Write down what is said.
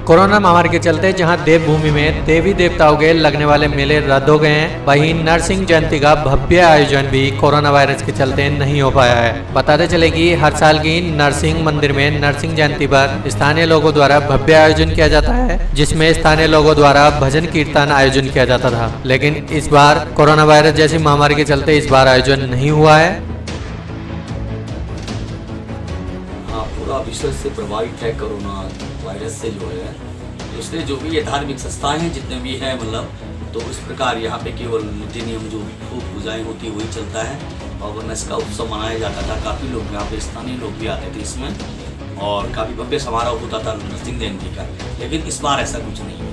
Corona महामारी के चलते जहां देवभूमि में देवी देवताओं के लगने वाले मेले रद्द हो गए हैं, वहीं नरसिंह जयंती का भव्य आयोजन भी कोरोना वायरस के चलते नहीं हो पाया है। बताते चले कि हर साल की नरसिंह मंदिर में नरसिंह जयंती पर स्थानीय लोगों द्वारा भव्य आयोजन किया जाता है, जिसमें स्थानीय लोगों द्वारा भजन कीर्तन आयोजन किया जाता था। लेकिन इस बार कोरोना वायरस जैसी महामारी के चलते इस बार आयोजन नहीं हुआ है। पूरा विश्व से प्रभावित है कोरोना वायरस से जो है, उसने जो भी ये धार्मिक संस्थाएं हैं जितने भी हैं मतलब, तो इस प्रकार यहाँ पे केवल नीति नियम जो खूब पूजाएं होती वही चलता है। और वरना इसका उत्सव मनाया जाता था, काफ़ी लोग यहाँ पे स्थानीय लोग भी आते थे इसमें, और काफ़ी भव्य समारोह होता था नरसिंह जयंती का। लेकिन इस बार ऐसा कुछ नहीं है।